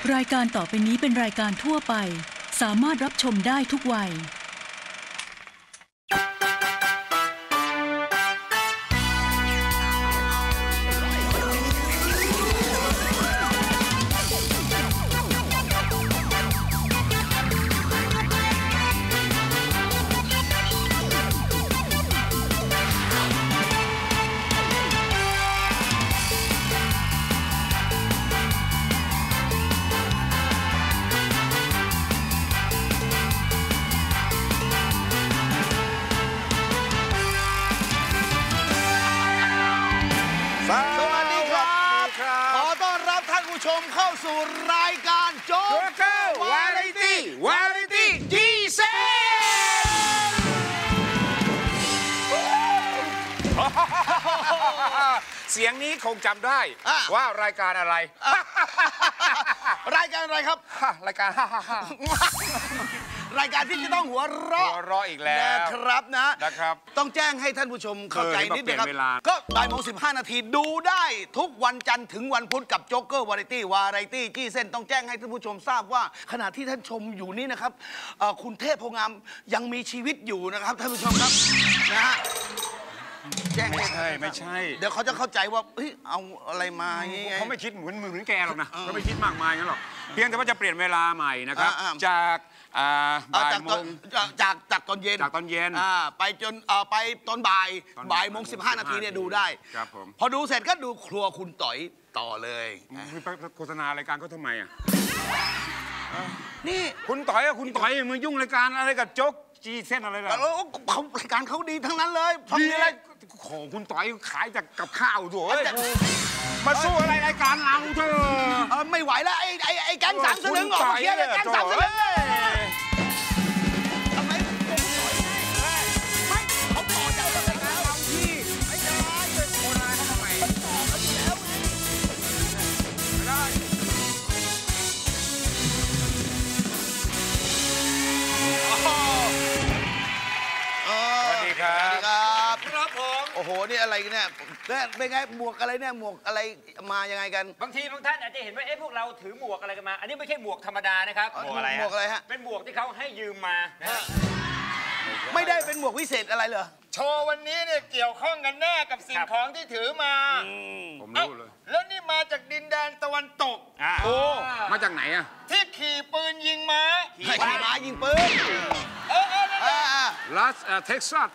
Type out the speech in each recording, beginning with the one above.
รายการต่อไปนี้เป็นรายการทั่วไปสามารถรับชมได้ทุกวัยชมเข้าสู่รายการโจ๊กเกอร์วาไรตี้จีเซเสียงนี้คงจำได้ว่ารายการอะไรรายการอะไรครับรายการรายการที่จะต้องหัวเราะอีกแล้วนะครับนะครับต้องแจ้งให้ท่านผู้ชมเข้าใจนิดนึงครับก็บ่ายโมง15 นาทีดูได้ทุกวันจันทร์ถึงวันพุธกับโจ๊กเกอร์วาไรตี้จี้เส้นต้องแจ้งให้ท่านผู้ชมทราบว่าขณะที่ท่านชมอยู่นี่นะครับคุณเทพโพงามยังมีชีวิตอยู่นะครับท่านผู้ชมครับนะฮะแจ้งไม่ใช่เดี๋ยวเขาจะเข้าใจว่าเอาอะไรมาเขาไม่คิดเหมือนแกหรอกนะเขาไม่คิดมากมายงั้นหรอกเพียงแต่ว่าจะเปลี่ยนเวลาใหม่นะครับจากบ่ายโมงจากตอนเย็นไปจนไปตอนบ่ายโมง15 นาทีเนี่ยดูได้ครับผมพอดูเสร็จก็ดูครัวคุณต่อยต่อเลยโฆษณารายการเขาทำไมอ่ะนี่คุณต่อยมึงยุ่งรายการอะไรกับโจ๊กจีเส้นอะไรล่ะเขารายการเขาดีทั้งนั้นเลยมีอะไรของคุณต่อยขายจากกับข้าวด้วยมาสู้อะไรรายการเราเธอไม่ไหวแล้วไอ้แก๊ง3 สลึงออกมาเคลียร์เลยแก๊ง3 สลึงทำไมไม่เขาต่อจากรายการเราที่ไม่ได้โอนอะไรเขาทำไมต่อกันอยู่แล้วไม่ได้สวัสดีครับครับผมโอ้โหนี่อะไรกันเนี่ยเป็นไงหมวกอะไรเนี่ยหมวกอะไรมายังไงกันบางท่านอาจจะเห็นว่าพวกเราถือหมวกอะไรกันมาอันนี้ไม่ใช่หมวกธรรมดานะครับหมวกอะไรฮะเป็นหมวกที่เขาให้ยืมมาไม่ได้เป็นหมวกวิเศษอะไรเหรอโชว์วันนี้เนี่ยเกี่ยวข้องกันแน่กับสิ่งของที่ถือมาผมรู้เลยแล้วนี่มาจากดินแดนตะวันตกโอ้มาจากไหนอะที่ขี่ปืนยิงม้ายิงปืนลาสเท็กซัส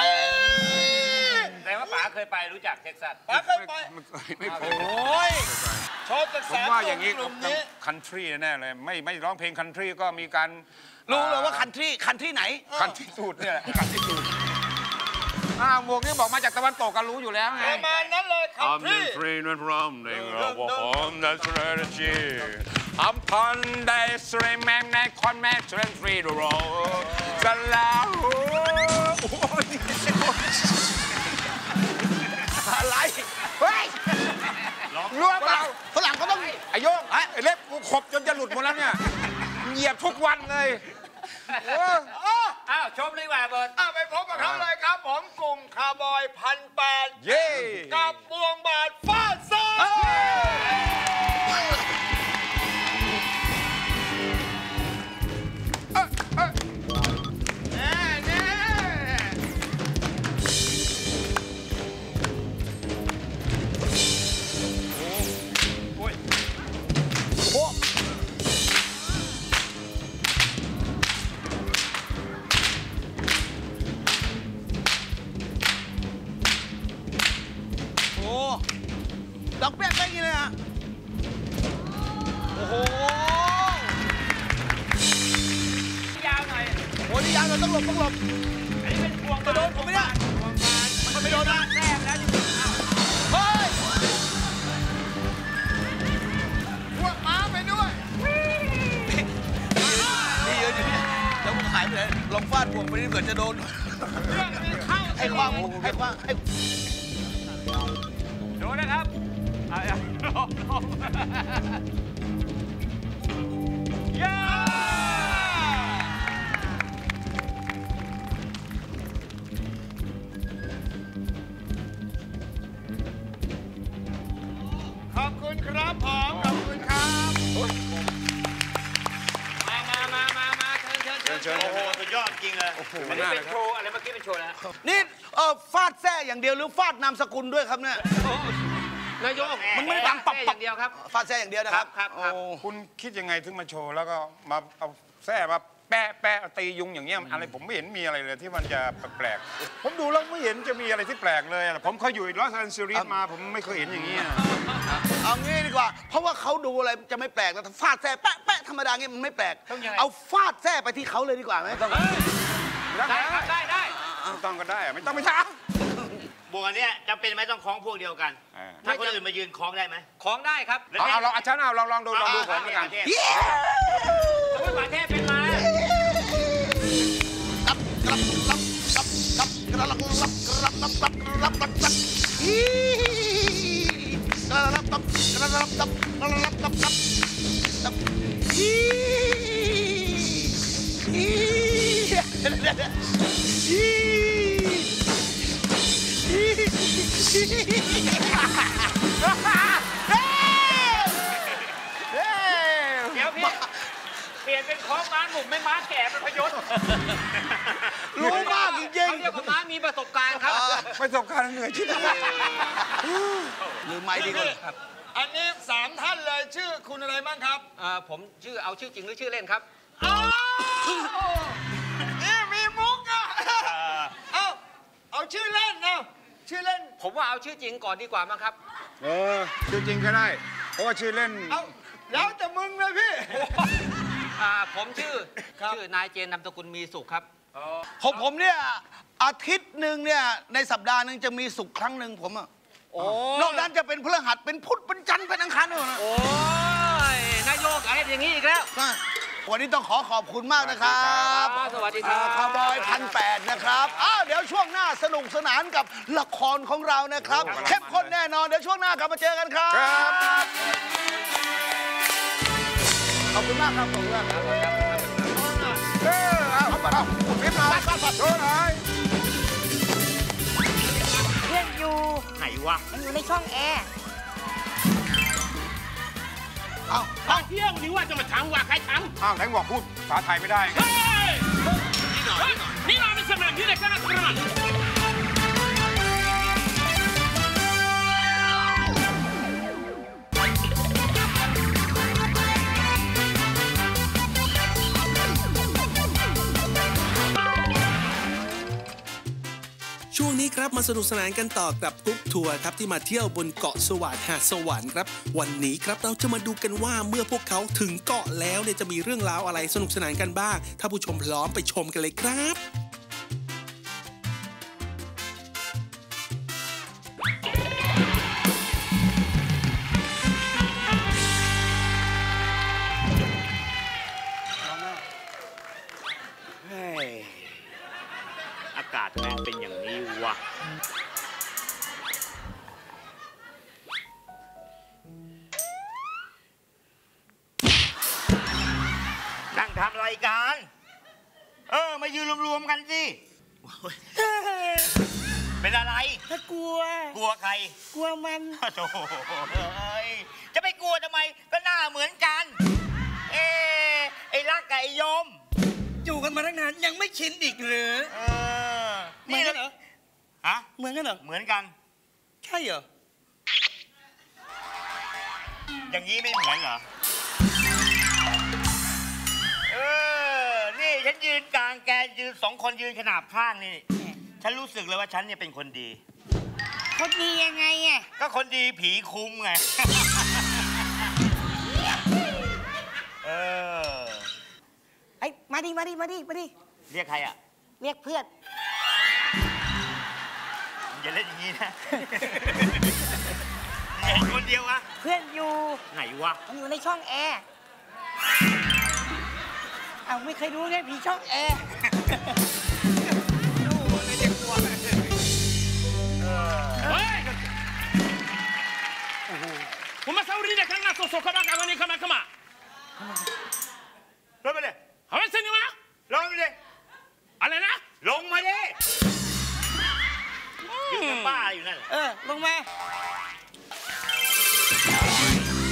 แต่ว่าป๋าเคยไปรู้จักเท็กซัสป๋าเคยไปไม่เคยโอ้ยชอบศึกษาผมว่าอย่างนี้คันทรีแน่เลยไม่ร้องเพลงคันทรีก็มีการรู้เลยว่าคันทรีไหนคันทรีสูตรเนี่ยคันทรีสูตรหมวกนี่บอกมาจากตะวันตกก็รู้อยู่แล้วไงประมาณนั้นเลยคันทรี I'm free and from the world that's strategy I'm fun day stream man that con man stream free the road กันแล้วอะไรเฮ้ยรู้เปล่าฝรั่งก็ต้องไอ้โยงเล็บกูขบจนจะหลุดหมดแล้วเนี่ยเหยียบทุกวันเลยอ้าวชมเลยว่าเบิร์ดไปพบกับเขาเลยครับผมกลุ่มคาร์บอย1,800 เย้กับบวงบาทฟาดซ่าดอกเบี้ยเป็นยังไงเลยอ่ะโอ้โหยาวหน่อยโอ้ยยาวหน่อยต้องหลบอันนี้เป็นพวงจะโดนผมไม่ได้มันไม่โดนนะแทบแล้วเฮ้ยพวกม้าไปด้วยนี่เยอะอยู่เนี่ยแล้วผมหายไปเลยลองฟาดพวงไปนี่เกิดจะโดนให้คว้างโดนนะครับย่าขอบคุณครับผมขอบคุณครับเชิญโอ้โหสุดยอดจริงเลยมันน่าเป็นโชว์อะไรเมื่อกี้เป็นโชว์นะนี่ฟาดแท้อย่างเดียวหรือฟาดนามสกุลด้วยครับเนี่ยนายกมันไม่ดังปับอย่างเดียวครับฟาดแท้อย่างเดียวนะครับครับโอ้คุณคิดยังไงถึงมาโชว์แล้วก็มาเอาแส้มาแปะตียุงอย่างเงี้ยอะไรผมไม่เห็นมีอะไรเลยที่มันจะแปลกๆผมดูแล้วไม่เห็นจะมีอะไรที่แปลกเลยผมเคยอยู่ลอสแอนเจลิสมาผมไม่เคยเห็นอย่างนี้เอางี้ดีกว่า เพราะว่าเขาดูอะไรจะไม่แปลกแต่ฟาดแท้แปะธรรมดางี้มันไม่แปลกเอาฟาดแท้ไปที่เขาเลยดีกว่าไหมได้ครับได้ไม่ต้องก็ได้ไม่ต้องไม่ช้าบวกอันเนี้ยจำเป็นไหมต้องคล้องพวกเดียวกัน ถ้าคนอื่นมายืนคล้องได้ไหมคล้องได้ครับเอาเราอาจารย์เอาลองดูผมแล้วกันสมมติประเทศเป็นมา เดี๋ยวพี่เปลี่ยนเป็นคล้องม้าหนุ่มไม่ม้าแก่เป็นพยศรู้มากจริงเขาเรียกว่าม้ามีประสบการณ์ครับประสบการณ์เหนื่อยชิบหายหรือไม่ดีกว่าอันนี้3 ท่านเลยชื่อคุณอะไรบ้างครับผมเอาชื่อจริงหรือชื่อเล่นครับนี่มีมุกอ่ะเอาชื่อเล่นเอาชื่อเล่นผมว่าเอาชื่อจริงก่อนดีกว่ามั้งครับชื่อจริงก็ได้เพราะว่าชื่อเล่นเอาแล้วแต่มึงเลยพี่ผมชื่อนายเจนนามสกุลมีสุขครับผมเนี่ยอาทิตย์หนึ่งเนี่ยในสัปดาห์หนึ่งจะมีศุกร์ครั้งหนึ่งผมอะนอกนั้นจะเป็นพฤหัสเป็นพุธเป็นจันทร์เป็นอังคารด้วยนะโอ้ยนายกอะไรอย่างนี้อีกแล้ววันนี้ต้องขอบคุณมากนะครับสวัสดีครับคาวบอย1,800นะครับเดี๋ยวช่วงหน้าสนุกสนานกับละครของเรานะครับเข้มข้นแน่นอนเดี๋ยวช่วงหน้ากลับมาเจอกันครับขอบคุณมากครับขอบคุณมากครับเอาไปเอาพิมพ์หน่อยโชว์หน่อยเพื่อนอยู่ไหนวะมันอยู่ในช่องแอร์เอาเที่ยงหรือว่าจะมาถามว่าใครทำอ้าวไหนบอกพูดภาษาไทยไม่ได้ไงเฮ้ยนี่เราเป็นสนามที่ไหนกันนะครับช่วงนี้ครับมาสนุกสนานกันต่อกับกรุ๊ปทัวร์ครับที่มาเที่ยวบนเกาะสวาทหาดสวรรค์ครับวันนี้ครับเราจะมาดูกันว่าเมื่อพวกเขาถึงเกาะแล้วเนี่ยจะมีเรื่องราวอะไรสนุกสนานกันบ้างถ้าผู้ชมพร้อมไปชมกันเลยครับอากาศแม่งเป็นอย่างนี้วะนั่งทำรายการมายืนรวมๆกันสิเป็นอะไรถ้ากลัวกลัวใครกลัวมันโถ่จะไปกลัวทำไมก็หน้าเหมือนกัน ไอ้รักกับไอ้ยมอยู่กันมาตั้งนานยังไม่ชินอีกหรือเหมือนกันเหรอฮะเหมือนกันเหรอเหมือนกันใช่เหรออย่างนี้ไม่เหมือนเหรอ นี่ฉันยืนกลางแกยืน2 คนยืนขนาบข้างนี่ ฉันรู้สึกเลยว่าฉันเนี่ยเป็นคนดีคนดียังไงอ่ะก็คนดีผีคุ้มไงไอ้มาดิเรียกใครอ่ะเรียกเพื่อนอย่าเล่นอย่างนี้นะ เห็นคนเดียววะเพื่อนอยู่ไหนวะมันอยู่ในช่องแอร์เอาไม่เคยดูไงผีช่องแอร์เฮ้ยผมมาซาอุรีเนี่ยข้างหน้าโซโซเข้ามากันวันนี้เข้ามาลงไปเลยเอาไปเซ็นยังไงลงไปเลยอะไรนะลงมาดิยืนกับป้าอยู่นั่นแหละลงมา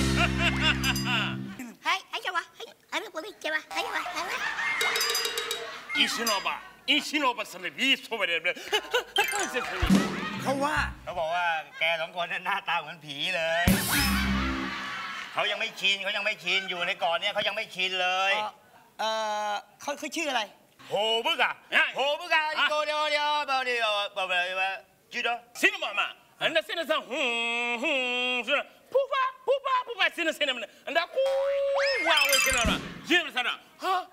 はい、はい、じゃあ、はい、あれ、これ、じゃあ、はい、はい、はい。 อิชิโนบะสเลบีโซเบเดเบเขาว่าเขาบอกว่าแก2 คนนั้นหน้าตาเหมือนผีเลยเขายังไม่ชินอยู่ในเกาะเนี่ยเขายังไม่ชินเลยเขาชื่ออะไรโฮบึกอะโกเดียวจืดซินมามาอันนั้นซินซังพูฟ้าซินมันอันนั้นกูว้าวซินอะไรยืมซินฮะ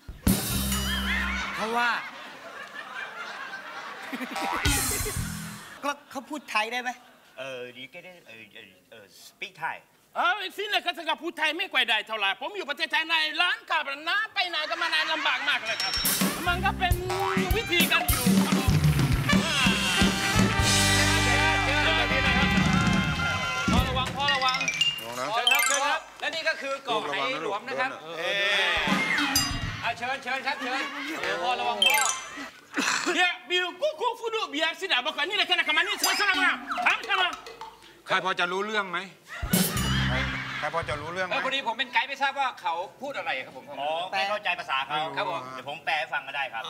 เขาว่าเขาพูดไทยได้ไหมดีแกได้speak Thai ซินเลยเขาจะพูดไทยไม่ค่อยได้เท่าไหร่ผมอยู่ประเทศไทยในร้านกาบน้ำไปไหนก็มานานลำบากมากเลยครับมันก็เป็นวิธีการอยู่พอระวังเชิญครับและนี่ก็คือเกาะไหหลวงนะครับเชิญครับพอระวังพ่อเดี๋ยวบิวกูฟูดูเบียร์สิดาบอกว่านี่แหละแค่ไหนกันมานี่สมาถามกันมาใครพอจะรู้เรื่องไหมใครพอจะรู้เรื่องไหมพอดีผมเป็นไกด์ไม่ทราบว่าเขาพูดอะไรครับผมไม่เข้าใจภาษาเขาครับผมเดี๋ยวผมแปลให้ฟังก็ได้ครับ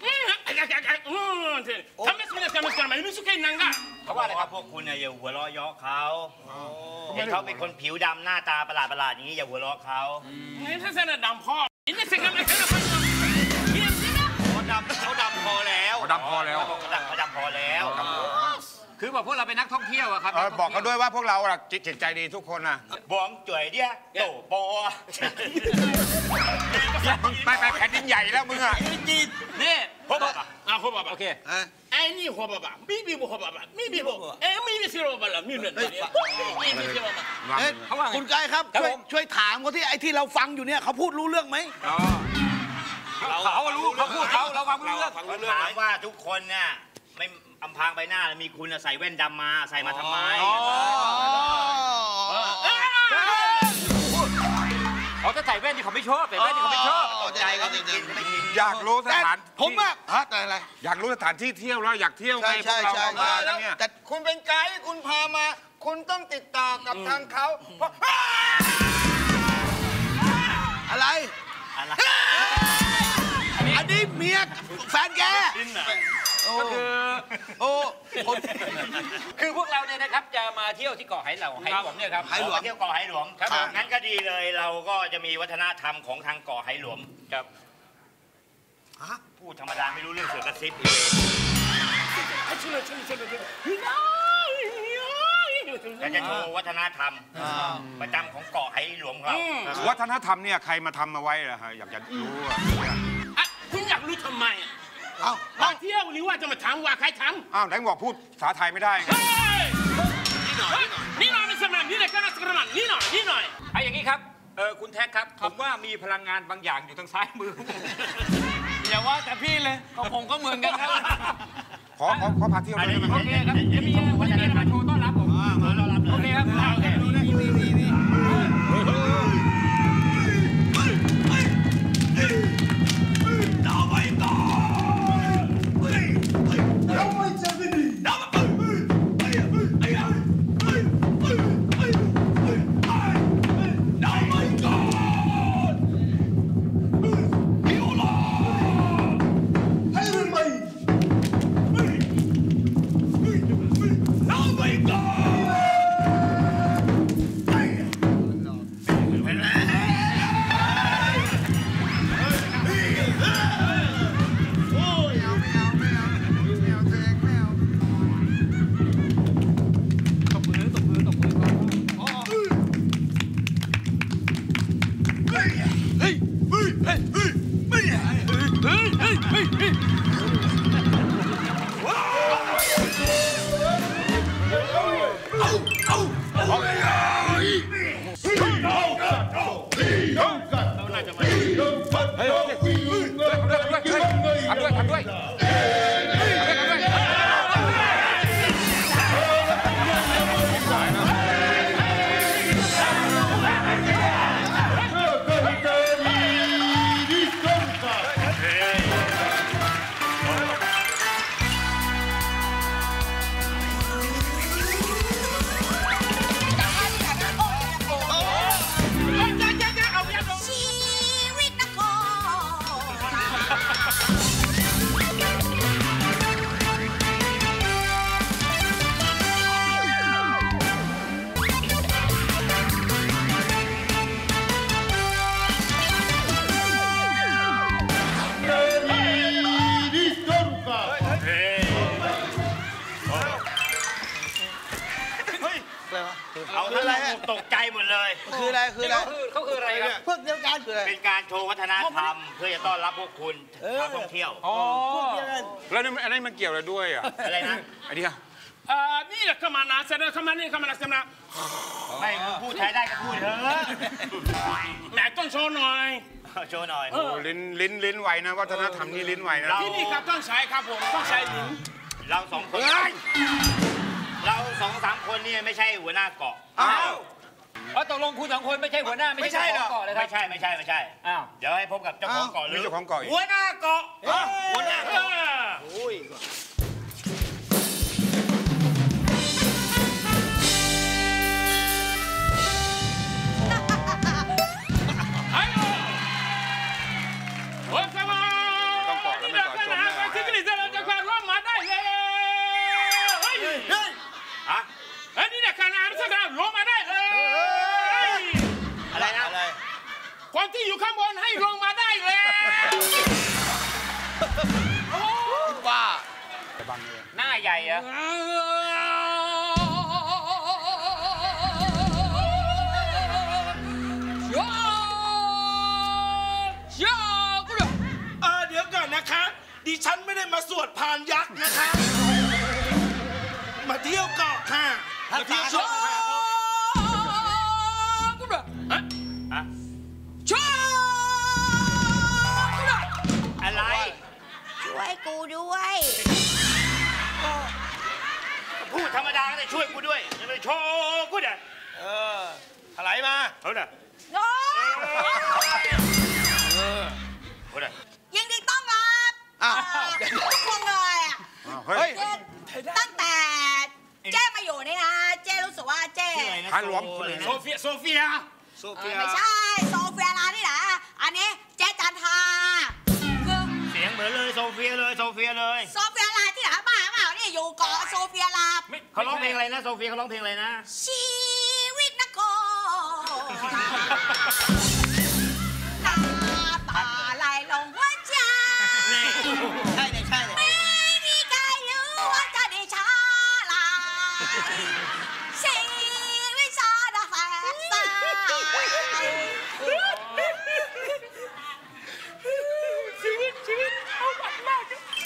ทำไม่สำเร็จไม่รู้สึกยังไงเขาว่าอะไรครับพวกคุณเนี่ยอย่าหัวเราะเยาะเขาเห็นเขาเป็นคนผิวดำหน้าตาประหลาดอย่างนี้อย่าหัวเราะเขานี่ถ้าเส้นดำพ่อนี่เส้นดำเขาดำพอแล้วคือบอกพวกเราเป็นนักท่องเที่ยวอะครับบอกเขาด้วยว่าพวกเราจิตใจดีทุกคนนะบองจ่วยเดี้ยโตโปไปแผ่นดินใหญ่แล้วมึงอะนี่หัวบะโอเคไอ้นี่หัวบะมีหัวบะมีสิโรบะละมีเรื่องนี้คุณไกด์ครับช่วยถามเขาที่ไอ้ที่เราฟังอยู่เนี่ยเขาพูดรู้เรื่องไหมเขารู้เขาพูดเราฟังรู้เรื่องถามว่าทุกคนเนี่ยไม่อำพรางใบหน้ามีคุณใส่แว่นดำมาใส่มาทำไมเขาจะใส่แว่นที่เขาไม่ชอบใส่แว่นที่เขาไม่ชอบใจก็ไม่กินอยากรู้สถานผมอะอะไรอยากรู้สถานที่เที่ยวแล้วอยากเที่ยวไงพวกเราเนี่ยแต่คุณเป็นไกด์คุณพามาคุณต้องติดต่อกับทางเขาอะไรอันนี้เมียแฟนแกก็คือพวกเราเนี่ยนะครับจะมาเที่ยวที่เกาะไหหลวงเนี่ยครับเที่ยวเกาะไหหลวงครับงั้นก็ดีเลยเราก็จะมีวัฒนธรรมของทางเกาะไหหลวงครับพูดธรรมดาไม่รู้เรื่องเสือกระซิบเราจะโชว์วัฒนธรรมประจำของเกาะไหหลวงเราวัฒนธรรมเนี่ยใครมาทำมาไว้ล่ะฮะอยากจะรู้คุณอยากรู้ทำไมมาเที่ยวหรือว่าจะมาถามว่าใครทำไหนบอกพูดภาษาไทยไม่ได้ไงนี่หน่อยเป็นสมัยนี่เลยก็น่าสกระมังนี่หน่อยไอ้อย่างนี้ครับคุณแท็กครับผมว่ามีพลังงานบางอย่างอยู่ทางซ้ายมืออย่าว่าแต่พี่เลยผมก็เหมือนกันครับขอพาเที่ยวเลยโอเคครับจะมีวันนี้มาโชว์ต้อนรับผมโอเคครับคืออะไรเขาคืออะไรครับพวกเดียวกันคืออะไรเป็นการโชว์วัฒนธรรมเพื่อจะต้อนรับพวกคุณชาวท่องเที่ยวอ๋อแล้วอันนี้มันเกี่ยวอะไรด้วยอ่ะอะไรนะอันนี้นี่แหละเข้ามานะเสนอเข้ามานี่เข้ามานะเสนอไม่พูดใช้ได้ก็พูดเถอะไหนต้องโชว์หน่อยโชว์หน่อยโอ้ลิ้นไวนะวัฒนธรรมนี่ลิ้นไวนะที่นี่ครับต้องใช้ครับผมต้องใช้ลิ้นเราสองคนเราสองสามคนนี่ไม่ใช่หัวหน้าเกาะอ้าวตกลงคุณสองคนไม่ใช่หัวหน้าไม่ใช่เจ้าของเกาะเลยครับไม่ใช่อ้าวเดี๋ยวให้พบกับเจ้าของเกาะหรืมีอเจ้าของเกาะอีกหัวหน้าเกาะหัวหน้าเกาะต้องเกาะแล้วไม่เกาะจมแน่ที่กฤษณาจะความร่วมมาได้เลยนี่แหละขนาดสักการลงมาได้เลยอะไรนะคนที่อยู่ข้างบนให้ลงมาได้เลยว่าหน้าใหญ่อะเดี๋ยวก่อนนะคะ ดิฉันไม่ได้มาสวดพานยักษ์นะคะ มาเที่ยวเกาะค่ะมาเที่ยวเกาะค่ะอะไรช่วยกูด้วยพูดธรรมดาก็ได้ช่วยกูด้วยจะไปโชว์กูเนี่ยอะไรมาเอาเนี่ยโน้กูเนี่ยยิงดีต้องรับทุกคนเลยอะเฮ้ยตั้งแต่เจ้มาอยู่นี่นะ เจ้รู้สึกว่าเจ้พันหลวมโซเฟียไม่ใช่โซเฟียร้านนี่แหละอันนี้เจ๊จันทาคือเสียงเหมือนเลยโซเฟียเลยโซเฟียร้านที่ไหนบ้าเปล่านี่อยู่เกาะโซเฟียลาเขาร้องเพลงอะไรนะโซเฟียเขาร้องเพลงอะไรนะชีวิตนักโกตาป่าไหลลงหัวใจใช่เลยใช่เลยไม่มีใครรู้ว่าจะได้ช้าลาชีวิตชาดาแฝงสายชีวิตเอาหวัดมาก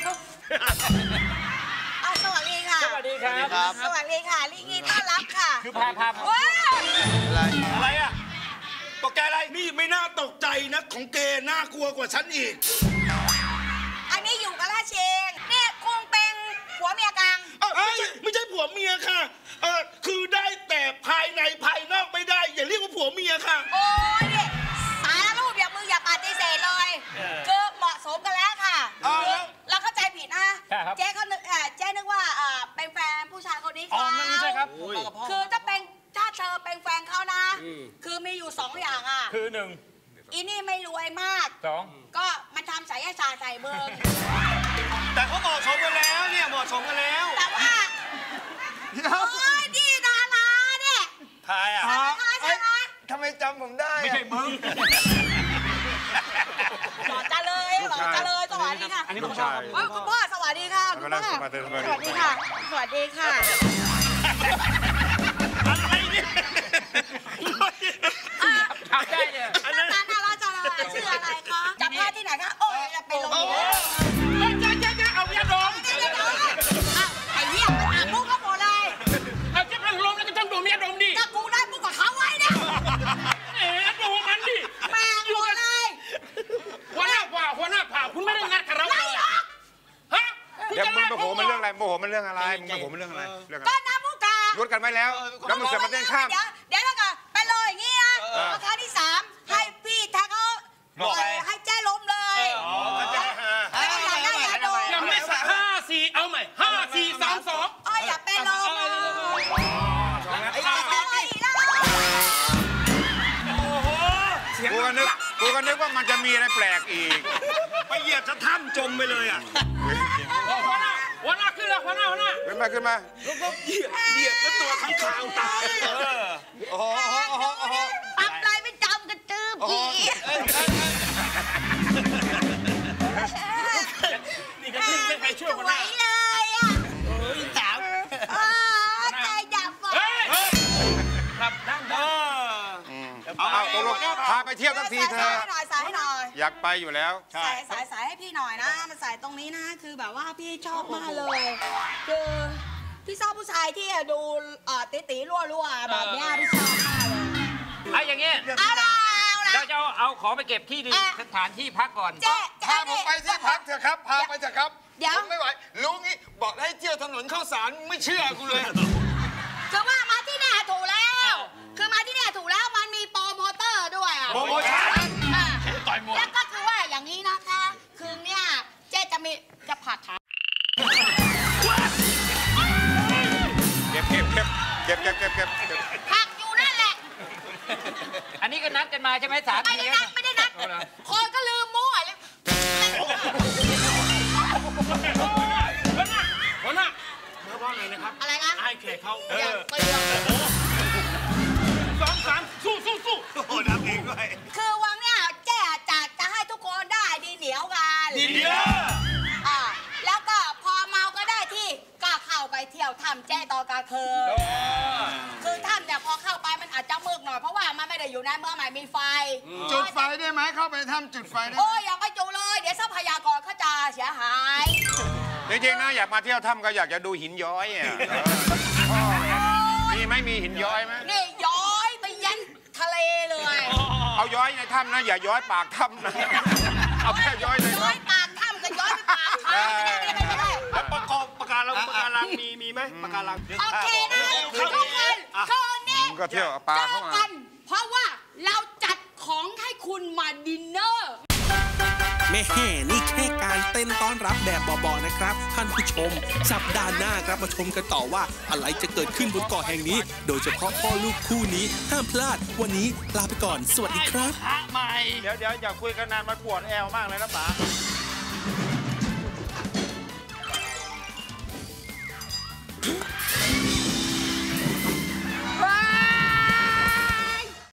สวัสดีค่ะสวัสดีครับสวัสดีค่ะลิงีต้อนรับค่ะคือพาว้าวอะไรอ่ะตกใจอะไรนี่ไม่น่าตกใจนะของเกน่ากลัวกว่าฉันอีกอันนี้อยู่กับราเชงนี่คงเป็นผัวเมียกังไม่ใช่ผัวเมียค่ะคือได้แต่ภายในภายนอกไม่ได้ อย่าเรียกว่าผัวเมียค่ะโอ้ยนี่สารรูปอย่างมึงอย่าปฏิเสธเลยคือเหมาะสมกันแล้วค่ะเราเข้าใจผิดนะเจ๊เขาเจ๊นึกว่าเป็นแฟนผู้ชายคนนี้เขาไม่ใช่ครับคือถ้าเธอเป็นแฟนเขานะ คือมีอยู่2อย่างอ่ะคือหนึ่งอีนี่ไม่รวยมาก 2 ก็มันทำไสยศาสตร์ใส่มึงแต่เขาเหมาะสมกันแล้วเนี่ยเหมาะสมกันแล้วแต่ว่าโอ้ยนี่ดาราเนี่ยใครอ่ะใช่ไหมทำไมจำผมได้ไม่ใช่มึงหล่อจังเลยหล่อจังเลยสวัสดีค่ะอันนี้ลูกชายคุณพ่อสวัสดีค่ะคุณพ่อสวัสดีค่ะสวัสดีค่ะอะไรเนี่ยทำได้เนี่ยหน้าตาน่ารักจังเลยชื่ออะไรคะจับผ้าที่ไหนคะโอ้ยจะไปลงจะเอายาดมไอ้เหี้ยมันอ่านมุกเขาหมดเลยเอาจะเป็นลมแล้วก็ต้องดมยาดมดิถ้ากูได้มุกกับเขาไว้นะดูมันดิแม่งหมดเลยหัวหน้าผ่าคุณไม่ได้งัดกับเราเลยฮะเดี๋ยวมึงโมโหมันเรื่องอะไรโมโหมันเรื่องอะไรมึงโมโหมันเรื่องอะไรเรื่องอะไรก็น้ำมุกการู้กันไว้แล้วแล้วมึงเสือกมาเต้นข้ามเดี๋ยวแล้วก็ไปเลยอย่างงี้นะครั้งที่3ให้พี่แท็กเขาให้แจ้ล้มเลยไม่ต้องอยากได้อยากโดนยังไม่5-4เอาใหม่5-4-3-2 อย่าเป็นลมไอ้แล้วกูก็นึกว่ามันจะมีอะไรแปลกอีกไปเหยียบจะถ้ำจมไปเลยอ่ะหัวหน้าขึ้นแล้วหัวหน้าขึ้นมาเหยียบก็ตัวข้างขาวตายปั๊บไรไม่จำกันตื้มอีกนี่ก็ขึ้นไม่ใครช่วยหัวหไหวน้าเลยอ่ะใจดับก่อนครับนั่งเอาลูกพาไปเที่ยวทั้งทีเธอสายให้หน่อยอยากไปอยู่แล้วสายให้พี่หน่อยนะมันสายตรงนี้นะคือแบบว่าพี่ชอบมากเลยคือพี่ชอบผู้ชายที่ดูตีๆรั่วๆแบบเนี้ยพี่ชอบมากเลยอย่างเงี้ยเราจะเอาของไปเก็บที่สถานที่พักก่อนพาผมไปที่พักเถอะครับพาไปเถอะครับผมไม่ไหวรู้งี้บอกให้เที่ยวถนนข้าวสารไม่เชื่อกูเลยคือว่ามาที่นี่ถูกแล้วคือมาที่นี่ถูกแล้วมันมีโปรโมเตอร์ด้วยโปรโมชั่นแล้วก็คือว่าอย่างนี้นะคะคือเนี่ยเจ๊จะผัดขาเก็บผักอยู่นั่นแหละอันนี้ก็นัดกันมาใช่ไหมสามไม่ได้นัดคนก็ลืมมั่วเลยคนน่ะเมื่อว่าไงนะครับอะไรนะไอ้แขกเขา2-3สู้โอ้ดับเองด้วยคือวังเนี่ยเจ๊จะให้ทุกคนได้ดีเหนียวกันดีเหนียวแล้วก็พอเมาก็ได้ที่ก็เข้าไปเที่ยวถ้ำแจ้ตอกลางคืนคือถ้ำเนี่ยพอเข้าไปมันอาจจะมืดหน่อยเพราะว่ามันไม่ได้อยู่ในเมืองใหม่มีไฟจุดไฟได้ไหมเข้าไปถ้ำจุดไฟได้โอ้ยอย่าไปจุดเลยเดี๋ยวทรัพยากรเขาจะเสียหายจริงๆนะอยากมาเที่ยวถ้ำก็อยากจะดูหินย้อยมีไหมมีหินย้อยไหมนี่ย้อยไปยันทะเลเลยเอาย้อยในถ้ำนะอย่าย้อยปากถ้ำนะเอาแค่ย้อยเลยย้อยปากถ้ำกับย้อยปากถ้ำไม่ได้แล้วปะการังมีไหมปะการังโอเคนะทุกคนคืนนี้ก็เที่ยวปลาเข้ามาเพราะว่าเราจัดของให้คุณมาดินเนอร์แม่นี่แค่การเต้นต้อนรับแบบเบาๆนะครับท่านผู้ชมสัปดาห์หน้าครับมาชมกันต่อว่าอะไรจะเกิดขึ้นบนเกาะแห่งนี้โดยเฉพาะพ่อลูกคู่นี้ห้ามพลาดวันนี้ลาไปก่อนสวัสดีครับเดี๋ยวอย่าคุยกันนานมันปวดแอวมากเลยนะป๋า